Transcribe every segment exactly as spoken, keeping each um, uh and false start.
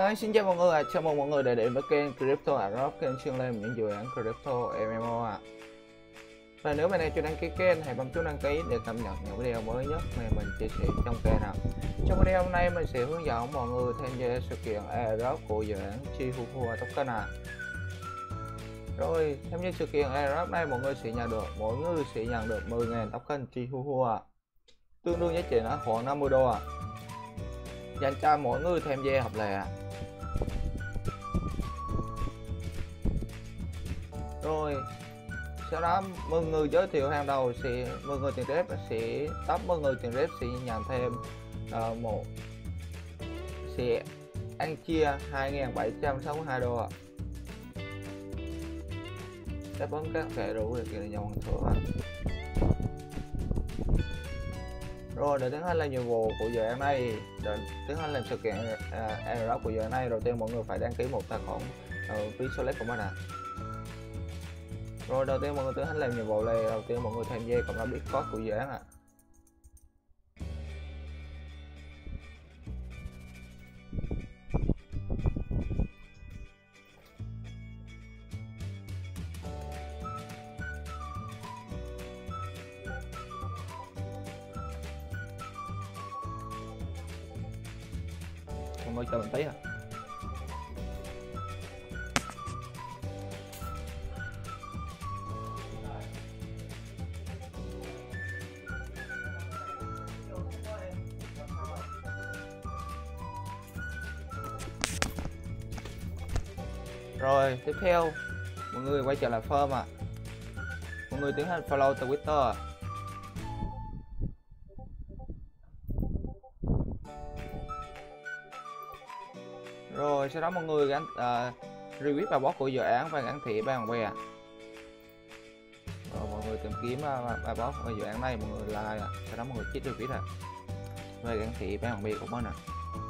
Rồi, xin chào mọi người ạ, à. Chào mừng mọi người đã đến với kênh Crypto Aerobe, kênh chuyên làm những dự án Crypto em em o ạ. À. Và nếu bạn nào chưa đăng ký kênh, hãy bấm chuông đăng ký để cập nhật những video mới nhất mà mình chia sẻ trong kênh ạ. À. Trong video hôm nay mình sẽ hướng dẫn mọi người tham gia sự kiện Aerobe của dự án Chihuahua Token ạ. À. Rồi, tham gia sự kiện Aerobe này mọi người sẽ nhận được, mỗi người sẽ nhận được mười nghìn token Chihuahua, tương đương giá trị nó khoảng năm mươi đô ạ. À. Dành cho mỗi người tham gia hợp lệ ạ. À. Rồi sau đó mười người giới thiệu hàng đầu sẽ mười người tiền rep sẽ top mười người tiền rep sẽ nhận thêm uh, một sẽ ăn chia hai nghìn bảy trăm sáu mươi hai đô ạ. Đáp ứng các kẻ đủ điều kiện nhận thưởng. Rồi để tiến hành làm nhiệm vụ của dự án này, để tiến hành làm sự kiện uh, Aerobe của dự án này, đầu tiên mọi người phải đăng ký một tài khoản uh, ví Solec của mình ạ. À. Rồi đầu tiên mọi người tiến hành làm nhiệm vụ này, đầu tiên mọi người tham gia cộng đồng Discord của dự án ạ. À. Mọi người chờ mình tí ạ. À. Rồi tiếp theo mọi người quay trở lại firm ạ. À. Mọi người tiến hành follow Twitter ạ. À. Rồi sau đó mọi người gắn uh, retweet bài post của dự án và gắn thị bạn bè. Rồi mọi người tìm kiếm uh, bài post của dự án này, mọi người like ạ. À. Sau đó mọi người chích retweet ạ. À. Và gắn thị bạn bè của mình ạ. À.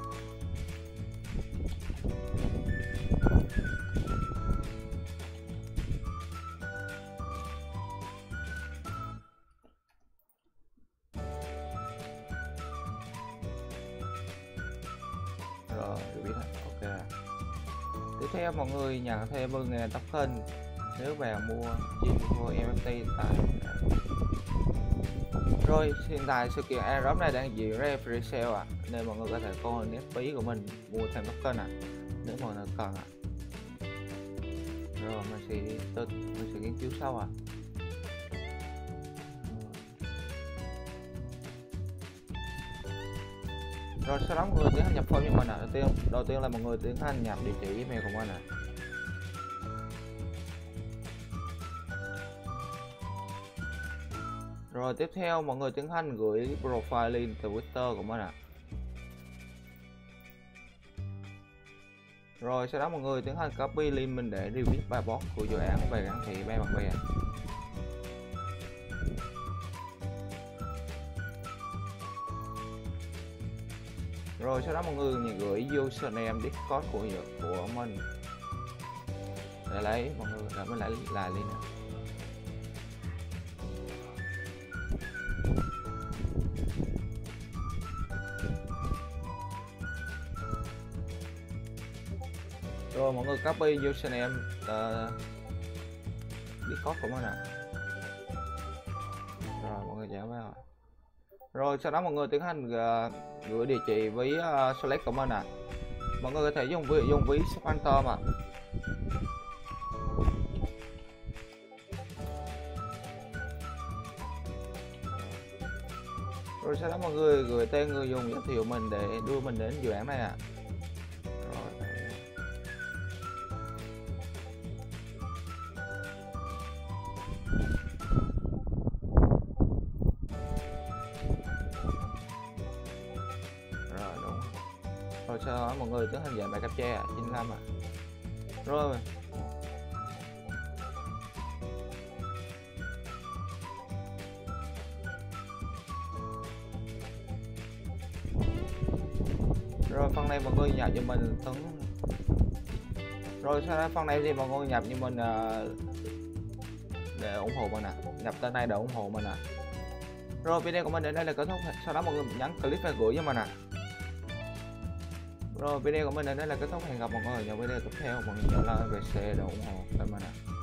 Rồi biết rồi. Ok. Tiếp theo mọi người nhận thêm mười nghìn token nếu bạn mua Chihuahua en ép tê tại. Rồi hiện tại sự kiện Aerobe này đang diễn ra free sale ạ. À, nên mọi người có thể coi nét phí của mình mua thêm token ạ. À, nếu mọi người cần ạ. À. Rồi mình sẽ tự mình sẽ nghiên cứu sau ạ. À. Rồi sau đó mọi người tiến hành nhập form cho mình ạ. À. Đầu tiên đầu tiên là mọi người tiến hành nhập địa chỉ email của mình ạ. À. Rồi tiếp theo mọi người tiến hành gửi profile link từ Twitter của mình ạ. À. Rồi sau đó mọi người tiến hành copy link mình để review bài post của dự án về gắn thị ba bạn bè. Rồi sau đó mọi người gửi username Discord của của mình để lấy mọi người để mình lấy lại link này. Rồi mọi người copy username uh, Discord của mình ạ. À. Rồi mọi người trả vào. Rồi sau đó mọi người tiến hành uh, gửi địa chỉ với uh, Select của mình ạ. À. Mọi người có thể dùng ví dùng ví Phantom ạ. À. Rồi sau đó mọi người gửi tên người dùng giới thiệu mình để đưa mình đến dự án này ạ. À. Rồi sau đó mọi người tiến hành giải bài captcha à, chín mươi lăm ạ. À. Rồi Rồi phần này mọi người nhập cho mình tấn. Rồi sau đó phần này thì mọi người nhập như mình uh, để ủng hộ mình ạ. À. Nhập tên này để ủng hộ mình ạ. À. Rồi video của mình đến đây là kết thúc. Sau đó mọi người nhấn click và gửi cho mình ạ. À. Rồi video của mình đến đây là kết thúc, hẹn gặp mọi người ở những video tiếp theo. Mọi người nhớ like, về share để ủng hộ kênh mình ạ.